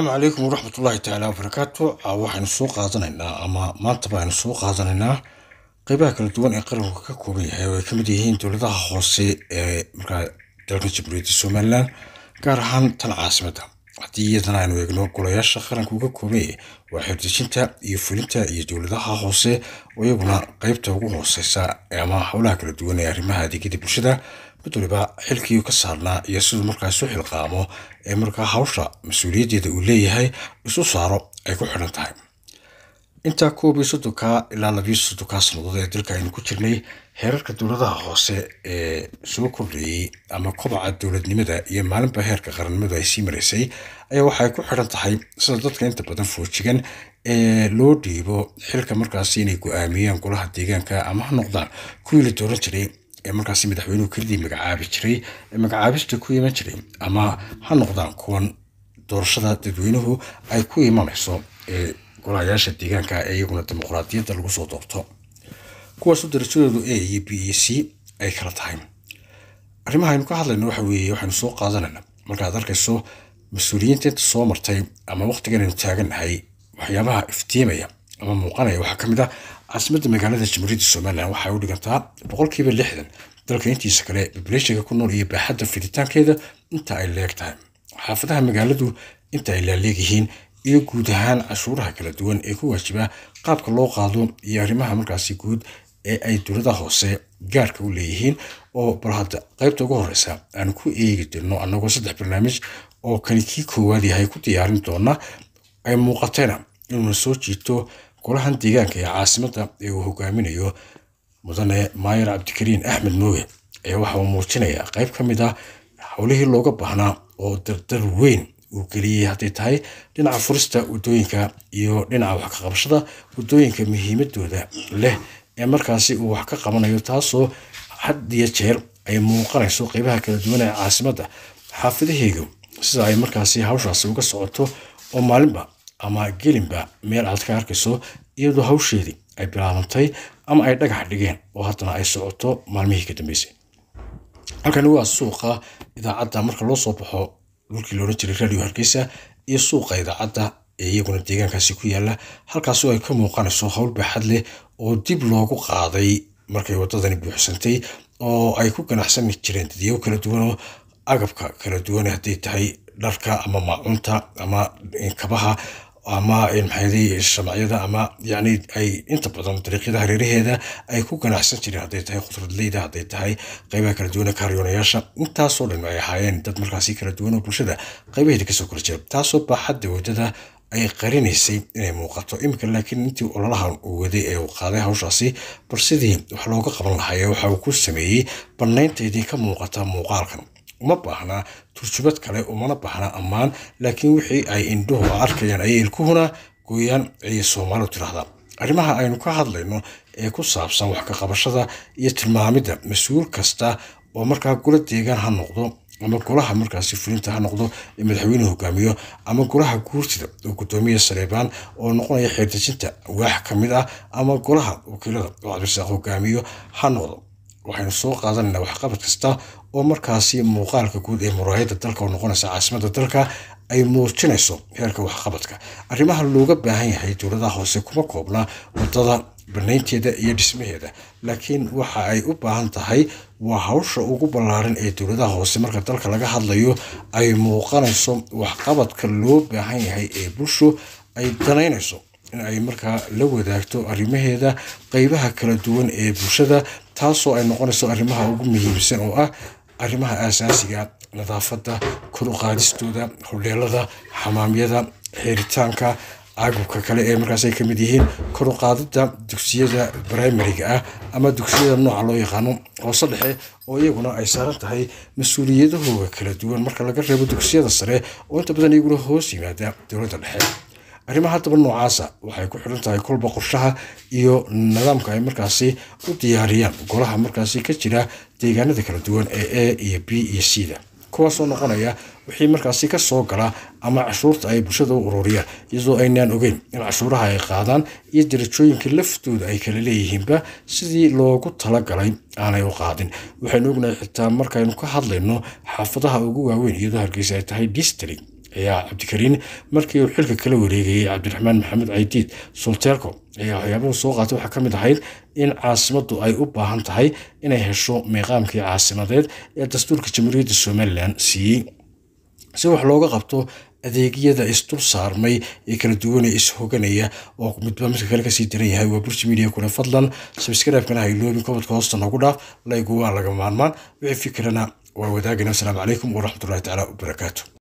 السلام عليكم ورحمة الله تعالى وبركاته. waxaan soo qaadanaynaa ama maanta baan soo qaadanaynaa qaybaha kala duwan ee qaranka ka kooban yahay oo ay ka mid yihiin dowladaha hoose ee markaa dalka Jamhuuriyadda Soomaaliland gaar ahaan tan caasimadda. haddii iyadana aynu eegno golayaasha qaranka ka kooban yahay waa xildhibinta iyo fulinta iyo dowladaha hoose oo iyaguna qaybta ugu hooseysa ama hawlaha kala duwan ee arrimaha adeegyada bulshada بدولبا حلكي كسرنا يسود مركز سوح القامو مركز حوشة مسؤولية دولية هاي بسوا صاروا أيكو حرن تايم أنت كو بيسودوكا إلا لبيس سودوكا صندوق تلك إنه كتيرني هيرك الدولة هوسة سو كوري أما قبعة الدولة نمدا يمالن بهيرك قرن مدا يسيم رئيسي أيوة حيكو حرن تايم صندوق أنت بدن فوتشين لو ديبو حلك مركز سيني كو آميان كلها تيجان كأما هنقدر كل الدولة تري markaas madaxweynuhu kaliya magacaabi jiray magacaabista ku iman jiray ama ha noqdaan kuwan doorashada dadweynuhu ay ku imanayso golayaasha deegaanka ee iyaguna dimuqraadiyadda lagu soo doorto kuwaas darajadoodu A iyo B iyo C ay kala tahay arrimaha aynu ka hadlayno waxa weeye waxaanu soo qaadanaynaa markaad arkayso mas'uuliyiinta soo martay ama waqtigan aynu taaganahay waxyaabaha iftiimaya ama muuqanaya waxa ka mid ah عاصمة مقالة جمهورية الصومال waxay u dhigantaa boqolkiiba 60 dalka intiisa kale population ku nool iyo baaxadda fiditaan keeda inta ay leegtahay xaafadaha magaaladu inta ay leeyihiin iyo guud ahaan cashuuraha kala duwan ee ku waajiba qaabka loo qaado iyo arrimaha markaasi guud ee ay dowladda hoose gaarka u leeyihiin oo barhada qaybta ugu horeysa aan ku eegi dirno anagoo saddex barnaamij oo kii koowaad yahay ku diyaarin doona ay muuqateena inuu soo jiito golahan deegaanka ee caasimadda ee uu hogaaminayo mudane Maayir Cabdikariin Axmed Mooge ee waxa uu muujinayaa qayb ka mid ah hawlihii looga baahnaa oo dardar weyn uu geliyay hadday tahay dhinaca furista wadooyinka iyo dhinaca wax ka qabashada wadooyinka muhiimadooda leh ee markaasi uu wax ka qabanayo taasoo had iyo jeer ay muuqanayso qaybaha kala duwan ee caasimadda xaafadaheedu sida ay markaasi hawshaasi uga socoto oo maalinba ama gelinba meel aad ka arkayso iyadoo hawsheedii ay bilaabantay ama ay dhagax dhigeen oo haddana ay socoto maalmihii ka dambeysay halkan waa suuqa idaacadda marka loo soo baxo dhulkii loo jiray radio Hargeysa iyo suuqa idaacadda ee iyaguna deegaankaasi ku yaala halkaas oo ay ka muuqanayso hawl baaxad leh oo dib loogu qaaday markay wadadani buuxsantay oo ay ku ganacsan jireen dadyo kala duwan oo agabka kala duwan hadday tahay dharka ama maacunta ama kabaha ama maxayday shamciyada ama yani ay inta badan dariiqyada hareeraheeda ay ku ganacsan jireen hadday tahay khudradleyda hadday tahay qaybaha kala duwan ee kaariyoonayaasha intaasoo dhan ay ahaayeen dad markaasi kala duwan oo bulshada qaybaheeda kasoo kala jira taasoo baaxadda wadada ay qarinaysay inay muuqato imika laakiin intii ololahan uu waday ee uu qaaday hawshaasi balsidii wax looga qaban lahaa waxa uu ku sameeyey bannaynteedii ka muuqata muuqaalkan uma baahna turjubad kale umana baahna ammaan laakiin wixii ay indhuhu arkayaan ay ilkuhuna gooyaan ay Soomaalidu tiraahdaa arrimaha aynu ka hadlayno ee ku saabsan wax ka qabashada iyo tilmaamida mas'uul kasta oo markaa golo deegaan ha noqdo ama golaha markaasi fulinta ha noqdo ee madaxweynuhu hogaamiyo ama golaha guurtida oo gudoomiye Saleebaan oo noqonaya xeerdejinta wax ka mid ah ama golaha wakiilada oo Cabdirasaaq hogaamiyo ha noqdo waxaynu soo qaadanaynaa wax qabad kasta oo markaasi muuqaalka guud ee muraayada dalka oo noqonaysa caasimadda dalka ay muujinayso heerka wax qabadka arrimaha looga baahan yahay dowladaha hoose kuma koobna wadada banaynteeda iyo dhismaheeda laakiin waxa ay u baahan tahay waa hawsha ugu ballaaran ee dowladaha hoose marka dalka laga hadlayo ay muuqanayso wax qabadka loo baahan yahay ee bulsho ay danaynayso in ay markaa la wadaagto arrimaheeda qaybaha kala duwan ee bulshada taasoo ay noqonayso arrimaha ugu muhiimsan oo ah arrimaha aasaasiga nadaafadda kor u qaadistooda hodheelada xamaamyada xiritaanka agabka kale ee markaas ay ka mid yihiin kor u qaadida dugsiyada primary-ga ah ama dugsiyada nooca loo yaqaano hoose dhexe oo iyaguna ay saaran tahay mas'uuliyadahooda kala duwan marka laga reebo dugsiyada sare oo inta badan iyaguna hoos yimaada dowladda dhexe arrimaha hadaba noocaasa waxay ku xiran tahay kulba qorshaha iyo nidaamka ay markaasi u diyaariyaan golaha markaasi ka jira deegaanada kala duwan ee A iyo B iyo C da kuwaasoo noqonaya wixii markaasi ka soo gala ama cashuurta ay bulshada u ururiyaan iyadoo aynaan ogeyn in cashuuraha ay qaadaan iyo darajooyinka laftooda ay kala leeyihiinba sidii loogu talagalay aanay u qaadin waxaynu ognahay xitaa markaynu ka hadlayno xaafadaha ugu waaweyn iyadoo Hargeysa ay tahay district ayaa cabdikariin markii uu xilka kala wareegayay cabdiraxmaan maxamed caydiid sulteelko ayaa waxyaabaha soo qaatay waxaa ka mid ahayd in caasimaddu ay u baahan tahay inay hesho meeqaamkii caasimadeed ee dastuurka jamhuuriyadda somalilan siiyey si wax looga qabto adeegyada isdul saarmay ee kala duwan ee ishoganaya oo midba midka kale kasii daran yahay. waa Bulsho Media kule fadlan subscribe-kana ha iloobin, koodka hoosta noogu dhaaf, like waa laga maarmaan, wixii fikrana waa wadaagina. Assalaamu calaykum waraxmatullaahi tacaala wabarakaatu.